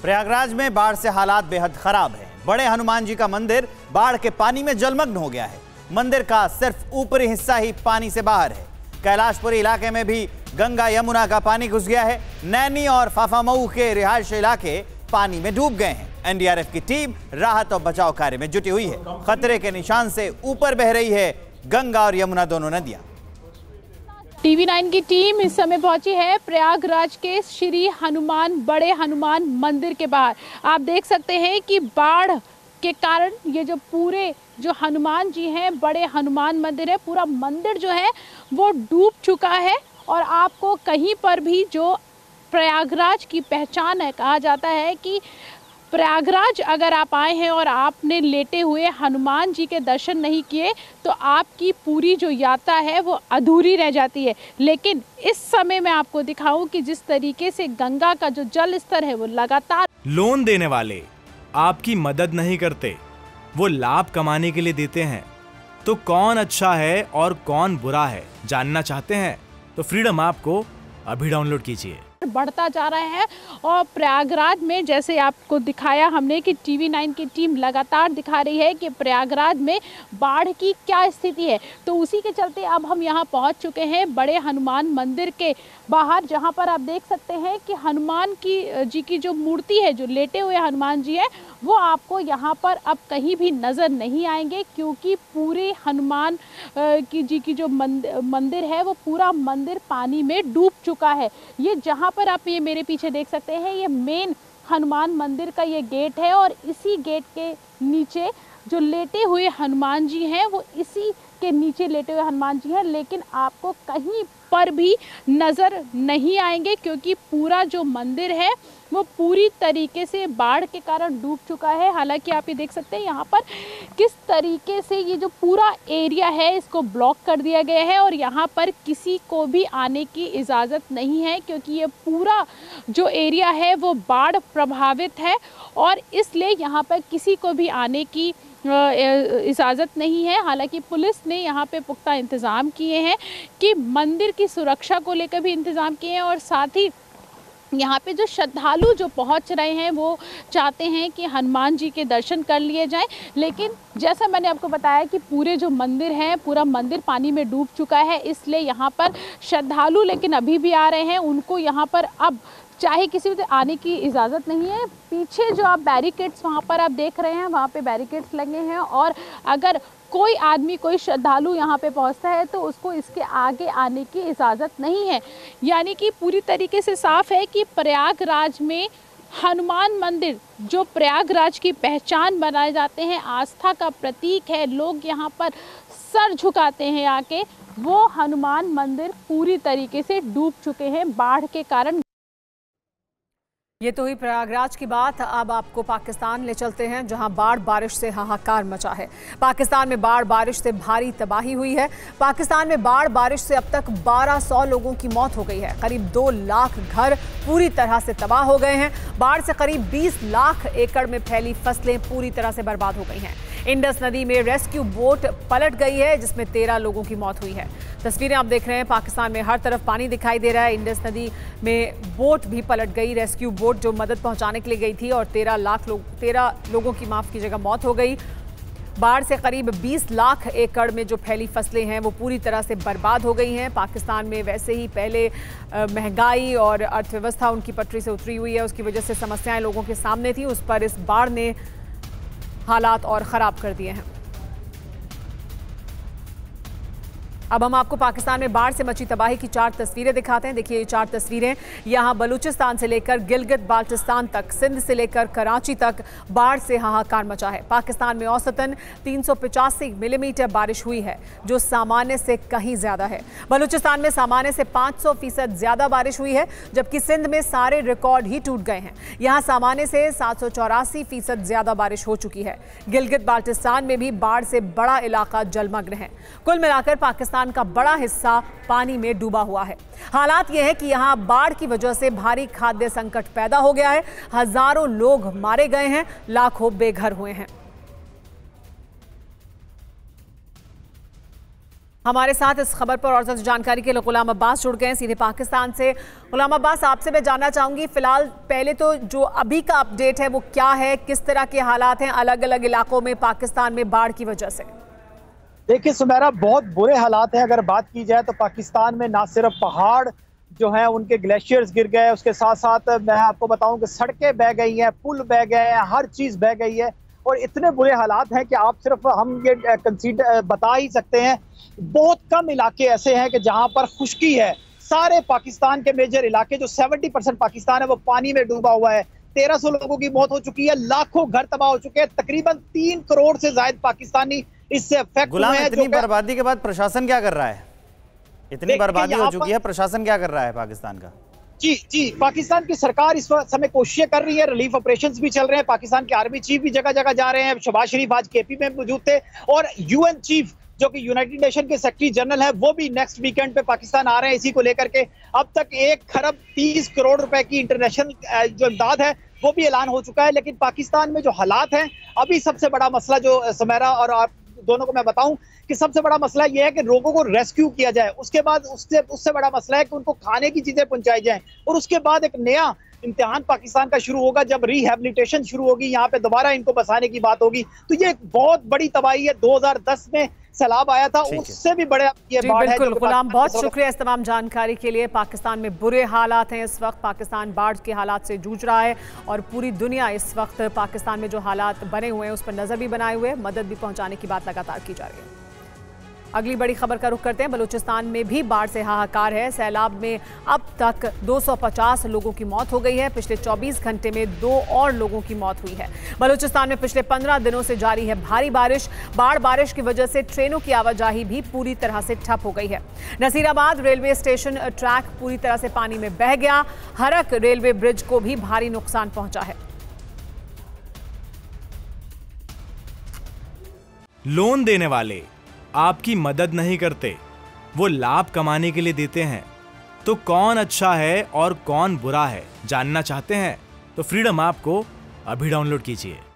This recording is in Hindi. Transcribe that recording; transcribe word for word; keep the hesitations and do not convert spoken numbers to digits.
प्रयागराज में बाढ़ से हालात बेहद खराब है। बड़े हनुमान जी का मंदिर बाढ़ के पानी में जलमग्न हो गया है। मंदिर का सिर्फ ऊपरी हिस्सा ही पानी से बाहर है। कैलाशपुरी इलाके में भी गंगा यमुना का पानी घुस गया है। नैनी और फाफामऊ के रिहायशी इलाके पानी में डूब गए हैं। एनडीआरएफ की टीम राहत और बचाव कार्य में जुटी हुई है। खतरे के निशान से ऊपर बह रही है गंगा और यमुना दोनों नदियां। टीवी नाइन की टीम इस समय पहुंची है प्रयागराज के श्री हनुमान बड़े हनुमान मंदिर के बाहर। आप देख सकते हैं कि बाढ़ के कारण ये जो पूरे जो हनुमान जी हैं, बड़े हनुमान मंदिर है, पूरा मंदिर जो है वो डूब चुका है। और आपको कहीं पर भी जो प्रयागराज की पहचान है, कहा जाता है कि प्रयागराज अगर आप आए हैं और आपने लेटे हुए हनुमान जी के दर्शन नहीं किए तो आपकी पूरी जो यात्रा है वो अधूरी रह जाती है। लेकिन इस समय मैं आपको दिखाऊं कि जिस तरीके से गंगा का जो जल स्तर है वो लगातार। लोन देने वाले आपकी मदद नहीं करते, वो लाभ कमाने के लिए देते हैं। तो कौन अच्छा है और कौन बुरा है, जानना चाहते हैं तो फ्रीडम ऐप को अभी डाउनलोड कीजिए। बढ़ता जा रहा है और प्रयागराज में जैसे आपको दिखाया हमने कि टीवी नाइन की टीम लगातार दिखा रही है कि प्रयागराज में बाढ़ की क्या स्थिति है। तो उसी के चलते अब हम यहां पहुंच चुके हैं बड़े हनुमान मंदिर के बाहर, जहां पर आप देख सकते हैं कि हनुमान की जी की जो मूर्ति है, जो लेटे हुए हनुमान जी है, वो आपको यहाँ पर अब कहीं भी नज़र नहीं आएंगे, क्योंकि पूरे हनुमान की जी की जो मंदिर है वो पूरा मंदिर पानी में डूब चुका है। ये जहाँ पर आप ये मेरे पीछे देख सकते हैं, ये मेन हनुमान मंदिर का ये गेट है और इसी गेट के नीचे जो लेटे हुए हनुमान जी हैं वो इसी के नीचे लेटे हुए हनुमान जी हैं। लेकिन आपको कहीं पर भी नज़र नहीं आएंगे, क्योंकि पूरा जो मंदिर है वो पूरी तरीके से बाढ़ के कारण डूब चुका है। हालांकि आप ये देख सकते हैं यहाँ पर किस तरीके से ये जो पूरा एरिया है इसको ब्लॉक कर दिया गया है और यहाँ पर किसी को भी आने की इजाज़त नहीं है, क्योंकि ये पूरा जो एरिया है वो बाढ़ प्रभावित है और इसलिए यहाँ पर किसी को भी आने की इजाज़त नहीं है। हालांकि पुलिस ने यहाँ पे पुख्ता इंतज़ाम किए हैं कि मंदिर की सुरक्षा को लेकर भी इंतज़ाम किए हैं और साथ ही यहाँ पे जो श्रद्धालु जो पहुँच रहे हैं वो चाहते हैं कि हनुमान जी के दर्शन कर लिए जाएं। लेकिन जैसा मैंने आपको बताया कि पूरे जो मंदिर हैं, पूरा मंदिर पानी में डूब चुका है, इसलिए यहाँ पर श्रद्धालु लेकिन अभी भी आ रहे हैं। उनको यहाँ पर अब चाहे किसी भी आने की इजाज़त नहीं है। पीछे जो आप बैरिकेड्स वहाँ पर आप देख रहे हैं, वहाँ पे बैरिकेड्स लगे हैं और अगर कोई आदमी, कोई श्रद्धालु यहाँ पे पहुँचता है तो उसको इसके आगे आने की इजाज़त नहीं है। यानी कि पूरी तरीके से साफ है कि प्रयागराज में हनुमान मंदिर जो प्रयागराज की पहचान बनाए जाते हैं, आस्था का प्रतीक है, लोग यहाँ पर सर झुकाते हैं आके, वो हनुमान मंदिर पूरी तरीके से डूब चुके हैं बाढ़ के कारण। ये तो हुई प्रयागराज की बात। अब आपको पाकिस्तान ले चलते हैं, जहां बाढ़ बारिश से हाहाकार मचा है। पाकिस्तान में बाढ़ बारिश से भारी तबाही हुई है। पाकिस्तान में बाढ़ बारिश से अब तक बारह सौ लोगों की मौत हो गई है। करीब दो लाख घर पूरी तरह से तबाह हो गए हैं। बाढ़ से करीब बीस लाख एकड़ में फैली फसलें पूरी तरह से बर्बाद हो गई हैं। इंडस नदी में रेस्क्यू बोट पलट गई है, जिसमें तेरह लोगों की मौत हुई है। तस्वीरें आप देख रहे हैं, पाकिस्तान में हर तरफ पानी दिखाई दे रहा है। इंडस नदी में बोट भी पलट गई, रेस्क्यू बोट जो मदद पहुंचाने के लिए गई थी, और तेरह लाख लोग तेरह लोगों की माफ की जगह मौत हो गई। बाढ़ से करीब बीस लाख एकड़ में जो फैली फसलें हैं वो पूरी तरह से बर्बाद हो गई हैं। पाकिस्तान में वैसे ही पहले महंगाई और अर्थव्यवस्था उनकी पटरी से उतरी हुई है, उसकी वजह से समस्याएं लोगों के सामने थी, उस पर इस बाढ़ ने हालात और ख़राब कर दिए हैं। अब हम आपको पाकिस्तान में बाढ़ से मची तबाही की चार तस्वीरें दिखाते हैं। देखिए ये चार तस्वीरें, यहाँ बलूचिस्तान से लेकर गिलगित बाल्टिस्तान तक, सिंध से लेकर कराची तक बाढ़ से हाहाकार मचा है। पाकिस्तान में औसतन तीन सौ पचासी मिलीमीटर बारिश हुई है, जो सामान्य से कहीं ज़्यादा है। बलूचिस्तान में सामान्य से पाँच सौ फीसद ज़्यादा बारिश हुई है, जबकि सिंध में सारे रिकॉर्ड ही टूट गए हैं। यहाँ सामान्य से सात सौ चौरासी फीसद ज़्यादा बारिश हो चुकी है। गिलगित बाल्टिस्तान में भी बाढ़ से बड़ा इलाका जलमग्न है। कुल मिलाकर पाकिस्तान का बड़ा हिस्सा पानी में डूबा हुआ है। हालात यह है कि यहां बाढ़ की वजह से भारी खाद्य संकट पैदा हो गया है। हजारों लोग मारे गए हैं, लाखों बेघर हुए हैं। हमारे साथ इस खबर पर और ज्यादा जानकारी के लिए गुलाम अब्बास जुड़ गए हैं सीधे पाकिस्तान से। गुलाम अब्बास, आपसे मैं जानना चाहूंगी, फिलहाल पहले तो जो अभी का अपडेट है वो क्या है, किस तरह के हालात हैं अलग अलग इलाकों में पाकिस्तान में बाढ़ की वजह से? देखिए सुमेरा, बहुत बुरे हालात हैं। अगर बात की जाए तो पाकिस्तान में ना सिर्फ पहाड़ जो हैं उनके ग्लेशियर्स गिर गए, उसके साथ साथ मैं आपको बताऊं कि सड़कें बह गई हैं, पुल बह गए हैं, हर चीज़ बह गई है और इतने बुरे हालात हैं कि आप सिर्फ हम ये कंसीडर बता ही सकते हैं। बहुत कम इलाके ऐसे हैं कि जहां पर खुश्की है। सारे पाकिस्तान के मेजर इलाके जो सत्तर परसेंट पाकिस्तान है वो पानी में डूबा हुआ है। तेरह सौ लोगों की मौत हो चुकी है, लाखों घर तबाह हो चुके हैं, तकरीबन तीन करोड़ से ज्यादा पाकिस्तानी इससे अफेक्ट हुए हैं। इतनी बर्बादी के बाद प्रशासन क्या कर रहा है? इतनी बर्बादी हो चुकी है, प्रशासन क्या कर रहा है पाकिस्तान का? जी जी पाकिस्तान की सरकार इस समय कोशिशें कर रही है, रिलीफ ऑपरेशंस भी चल रहे हैं। पाकिस्तान के आर्मी चीफ भी जगह जगह जा रहे हैं। शहबाज शरीफ आज केपी में मौजूद थे और यूएन चीफ जो कि यूनाइटेड नेशन के सेक्रेटरी जनरल है वो भी नेक्स्ट वीकेंड पे पाकिस्तान आ रहे हैं इसी को लेकर के। अब तक एक खरब तीस करोड़ रुपए की इंटरनेशनल जो इमदाद है वो भी ऐलान हो चुका है। लेकिन पाकिस्तान में जो हालात हैं, अभी सबसे बड़ा मसला जो सुमेरा और आप दोनों को मैं बताऊं कि सबसे बड़ा मसला यह है कि लोगों को रेस्क्यू किया जाए, उसके बाद उससे उससे बड़ा मसला है कि उनको खाने की चीजें पहुंचाई जाएं और उसके बाद एक नया इम्तिहान पाकिस्तान का शुरू होगा जब रिहैबिलिटेशन शुरू होगी, यहाँ पे दोबारा इनको बसाने की बात होगी। तो ये बहुत बड़ी तबाही है। दो हज़ार दस में सैलाब आया था, उससे भी बड़े ये बाढ़ है। गुलाम, बहुत शुक्रिया इस तमाम जानकारी के लिए। पाकिस्तान में बुरे हालात हैं इस वक्त, पाकिस्तान बाढ़ के हालात से जूझ रहा है और पूरी दुनिया इस वक्त पाकिस्तान में जो हालात बने हुए हैं उस पर नजर भी बनाए हुए, मदद भी पहुंचाने की बात लगातार की जा रही है। अगली बड़ी खबर का रुख करते हैं। बलूचिस्तान में भी बाढ़ से हाहाकार है। सैलाब में अब तक दो सौ पचास लोगों की मौत हो गई है। पिछले चौबीस घंटे में दो और लोगों की मौत हुई है। बलूचिस्तान में पिछले पंद्रह दिनों से जारी है भारी बारिश। बाढ़ बारिश की वजह से ट्रेनों की आवाजाही भी पूरी तरह से ठप हो गई है। नसीराबाद रेलवे स्टेशन ट्रैक पूरी तरह से पानी में बह गया। हरक रेलवे ब्रिज को भी भारी नुकसान पहुंचा है। लोन देने वाले आपकी मदद नहीं करते, वो लाभ कमाने के लिए देते हैं। तो कौन अच्छा है और कौन बुरा है जानना चाहते हैं तो फ्रीडम ऐप को अभी डाउनलोड कीजिए।